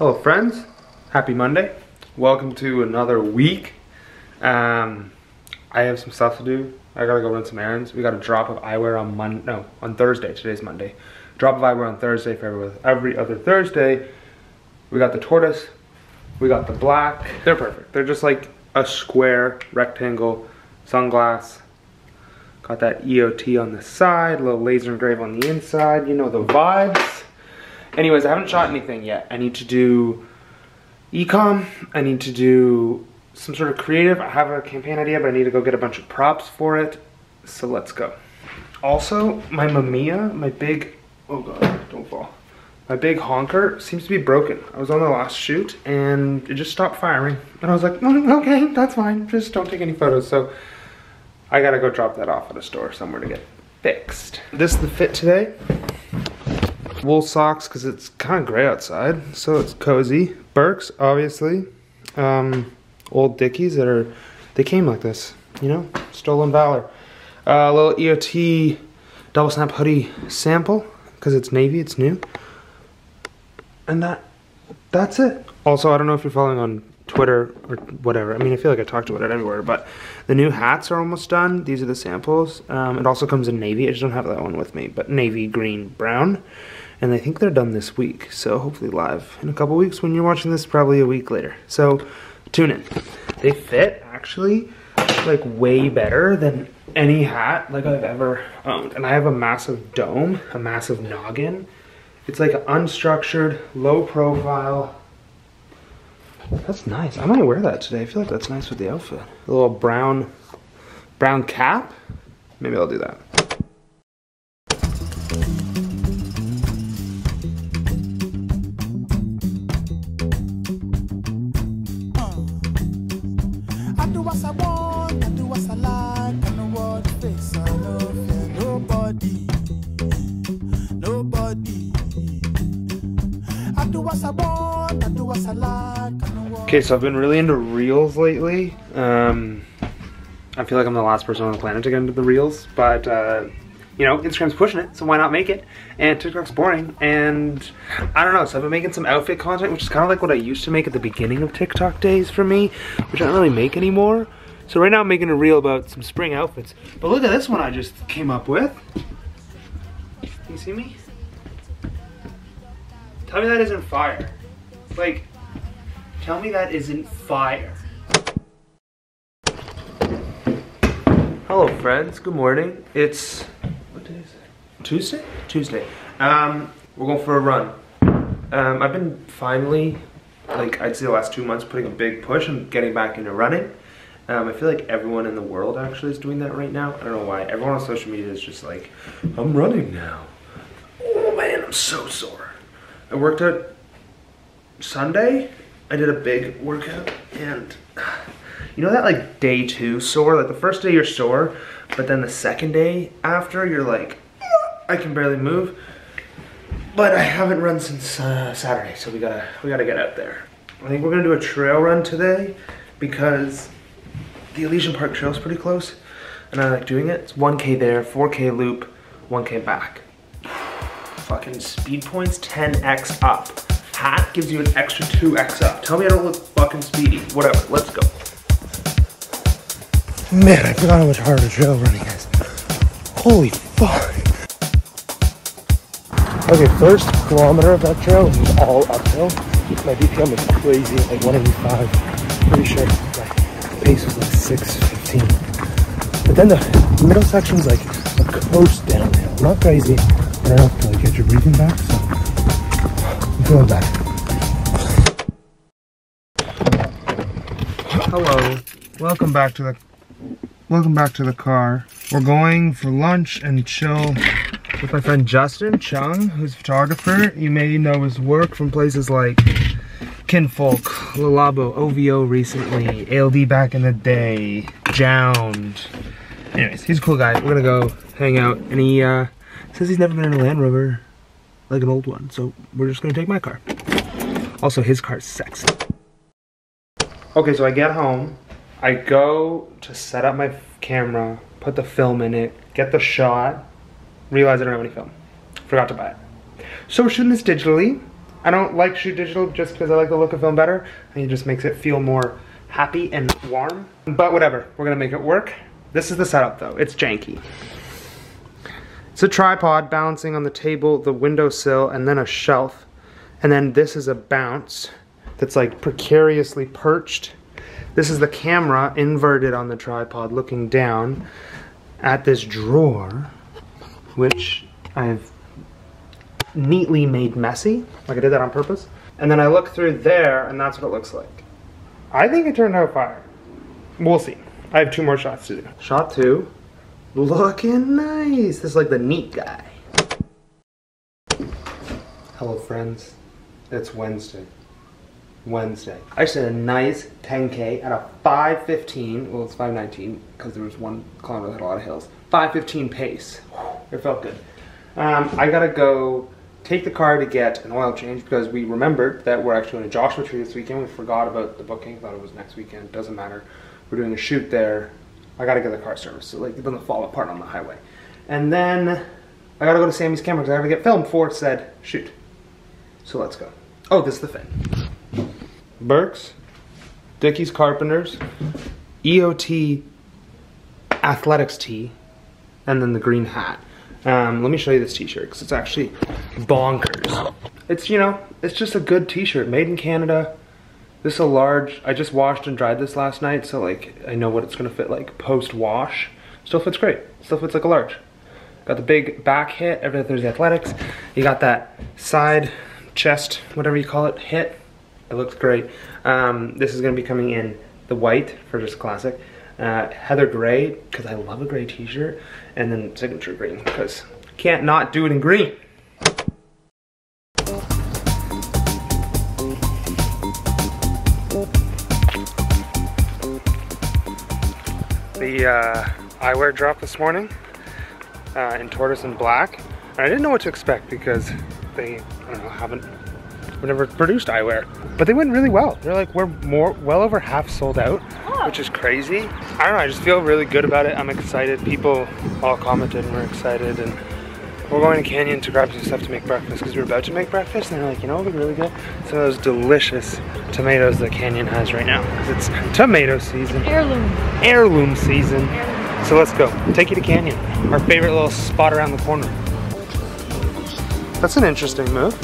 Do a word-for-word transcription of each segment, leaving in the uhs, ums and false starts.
Hello friends, happy Monday. Welcome to another week. Um, I have some stuff to do. I gotta go run some errands. We got a drop of eyewear on Monday, no, on Thursday. Today's Monday. Drop of eyewear on Thursday for every, every other Thursday. We got the tortoise, we got the black. They're perfect. They're just like a square rectangle sunglass. Got that E O T on the side, a little laser engrave on the inside. You know the vibes. Anyways, I haven't shot anything yet. I need to do e-com. I need to do some sort of creative. I have a campaign idea, but I need to go get a bunch of props for it. So let's go. Also, my Mamiya, my big, oh god, don't fall. My big honker seems to be broken. I was on the last shoot and it just stopped firing. And I was like, oh, okay, that's fine. Just don't take any photos. So I gotta go drop that off at a store somewhere to get fixed. This is the fit today. Wool socks because it's kind of gray outside, so it's cozy. Birks, obviously. Um, old Dickies that are, they came like this, you know? Stolen valor. A uh, little E O T double snap hoodie sample because it's navy, it's new. And that, that's it. Also, I don't know if you're following on Twitter or whatever. I mean, I feel like I talked about it everywhere, but the new hats are almost done. These are the samples. Um, it also comes in navy. I just don't have that one with me, but navy, green, brown. And I think they're done this week, so hopefully live in a couple weeks. When you're watching this, probably a week later. So tune in. They fit actually like way better than any hat like I've ever owned. And I have a massive dome, a massive noggin. It's like an unstructured, low profile. That's nice. I might wear that today. I feel like that's nice with the outfit. A little brown, brown cap. Maybe I'll do that. Okay, so I've been really into reels lately. Um, I feel like I'm the last person on the planet to get into the reels, but uh, you know, Instagram's pushing it, so why not make it? And TikTok's boring, and I don't know, so I've been making some outfit content, which is kind of like what I used to make at the beginning of TikTok days for me, which I don't really make anymore. So right now I'm making a reel about some spring outfits. But look at this one I just came up with. Can you see me? Tell me that isn't fire. Like, tell me that isn't fire. Hello friends, good morning. It's, what day is it? Tuesday? Tuesday. Um, we're going for a run. Um, I've been finally, like I'd say the last two months, putting a big push and getting back into running. Um, I feel like everyone in the world actually is doing that right now. I don't know why. Everyone on social media is just like, I'm running now. Oh man, I'm so sore. I worked out Sunday. I did a big workout and you know that like day two sore? Like the first day you're sore, but then the second day after you're like, I can barely move. But I haven't run since uh, Saturday, so we gotta, we gotta get out there. I think we're gonna do a trail run today because the Elysian Park Trail is pretty close and I like doing it. It's one K there, four K loop, one K back. Fucking speed points, ten X up. Hat gives you an extra two X up. Tell me I don't look fucking speedy. Whatever, let's go. Man, I forgot how much harder trail running is. Holy fuck. Okay, first kilometer of that trail is all uphill. My B P M was crazy, like one eighty-five. Pretty sure my pace was like six fifteen. But then the middle section's like a coast downhill. Not crazy, but enough to like get your breathing back, so I'm feeling better. Hello, welcome back to the welcome back to the car. We're going for lunch and chill with my friend Justin Chung, who's a photographer. You may know his work from places like Kinfolk, Lalabo, O V O recently, A L D back in the day, Jound. Anyways, he's a cool guy. We're gonna go hang out, and he uh, says he's never been in a Land Rover, like an old one, so we're just gonna take my car. Also, his car's sexy. Okay, so I get home, I go to set up my camera, put the film in it, get the shot, realize I don't have any film. Forgot to buy it. So we're shooting this digitally. I don't like shoot digital just because I like the look of film better. I think it just makes it feel more happy and warm. But whatever, we're gonna make it work. This is the setup though, it's janky. It's a tripod balancing on the table, the windowsill, and then a shelf. And then this is a bounce that's like precariously perched. This is the camera inverted on the tripod looking down at this drawer, which I've neatly made messy, like I did that on purpose. And then I look through there and that's what it looks like. I think it turned out fire. We'll see. I have two more shots to do. Shot two. Looking nice. This is like the neat guy. Hello friends. It's Wednesday. Wednesday. I just did a nice ten K at a five fifteen. Well, it's five nineteen because there was one kilometer that had a lot of hills. five fifteen pace. It felt good. Um, I gotta go take the car to get an oil change because we remembered that we're actually in a Joshua Tree this weekend. We forgot about the booking. Thought it was next weekend. Doesn't matter. We're doing a shoot there. I gotta get the car serviced so like it doesn't fall apart on the highway. And then I gotta go to Sammy's camera because I gotta get film before it said shoot. So let's go. Oh, this is the thing. Burke's, Dickies Carpenters, E O T athletics tee, and then the green hat. Um, let me show you this t-shirt because it's actually bonkers. It's, you know, it's just a good t-shirt made in Canada. This is a large. I just washed and dried this last night, so like I know what it's gonna fit like post-wash. Still fits great. Still fits like a large. Got the big back hit. Everything there's the athletics. You got that side chest, whatever you call it, hit. It looks great. Um, this is gonna be coming in the white for just classic, uh, heather gray because I love a gray t-shirt, and then signature green because can't not do it in green. The uh, eyewear drop this morning uh, in tortoise and black. And I didn't know what to expect because they, I don't know, haven't, we never produced eyewear. But they went really well. They're like, we're more, well over half sold out, oh. Which is crazy. I don't know, I just feel really good about it. I'm excited. People all commented and were excited. And we're going to Canyon to grab some stuff to make breakfast because we were about to make breakfast. And they're like, you know what would be really good? Some of those delicious tomatoes that Canyon has right now. It's tomato season. Heirloom. Heirloom season. Heirloom. So let's go. Take you to Canyon. Our favorite little spot around the corner. That's an interesting move.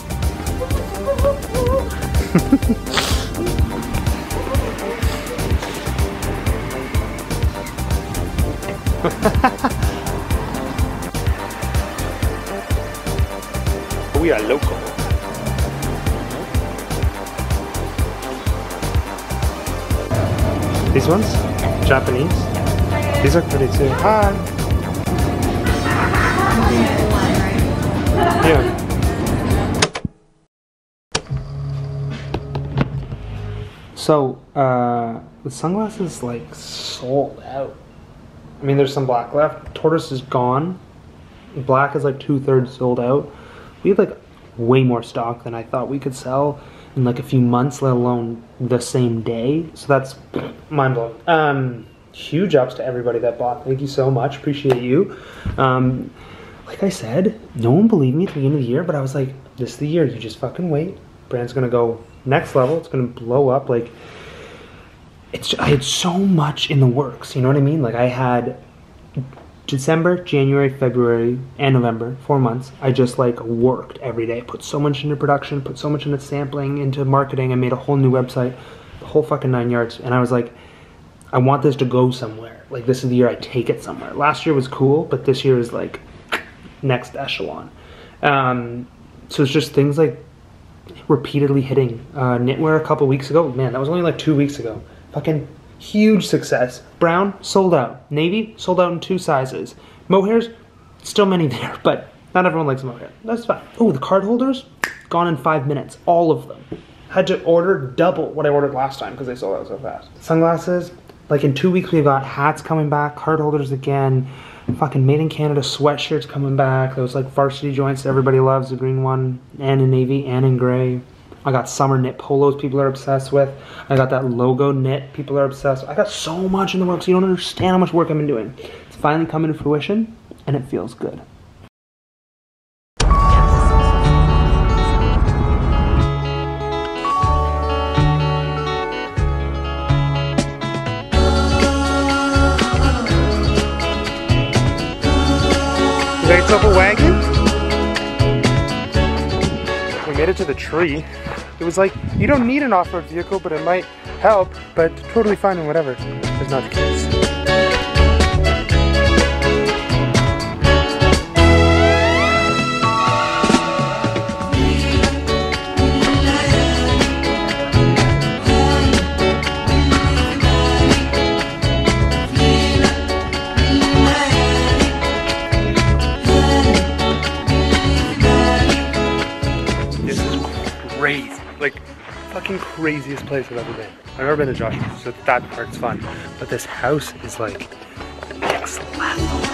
We are local. These ones? Japanese? These are pretty too. Hi! Yeah. So, uh, the sunglasses like sold out. I mean, there's some black left. Tortoise is gone. Black is like two thirds sold out. We have like way more stock than I thought we could sell in like a few months, let alone the same day. So that's mind blowing. Um, huge ups to everybody that bought. Thank you so much. Appreciate you. Um, like I said, no one believed me at the beginning of the year, but I was like, this is the year. You just fucking wait. Brand's gonna go next level. It's gonna blow up. Like, it's. I had so much in the works. You know what I mean? Like I had December, January, February, and November, four months. I just like worked every day. Put so much into production. Put so much into sampling, into marketing. I made a whole new website, the whole fucking nine yards. And I was like, I want this to go somewhere. Like this is the year I take it somewhere. Last year was cool, but this year is like next echelon. Um, so it's just things like repeatedly hitting. Uh, knitwear a couple weeks ago. Man, that was only like two weeks ago. Fucking huge success. Brown, sold out. Navy, sold out in two sizes. Mohairs, still many there, but not everyone likes mohair. That's fine. Oh, the card holders, gone in five minutes. All of them. Had to order double what I ordered last time because they sold out so fast. Sunglasses, like in two weeks we've got hats coming back, card holders again, fucking made in Canada sweatshirts coming back. Those like varsity joints that everybody loves, the green one, and in navy, and in gray. I got summer knit polos people are obsessed with. I got that logo knit people are obsessed with. I got so much in the works. You don't understand how much work I've been doing. It's finally coming to fruition, and it feels good. Make yourself a wagon. We made it to the tree. It was like, you don't need an off-road vehicle, but it might help, but totally fine and whatever. That's not the case. Crazy, like fucking craziest place I've ever been. I've never been to Joshua, so that part's fun. But this house is like next level.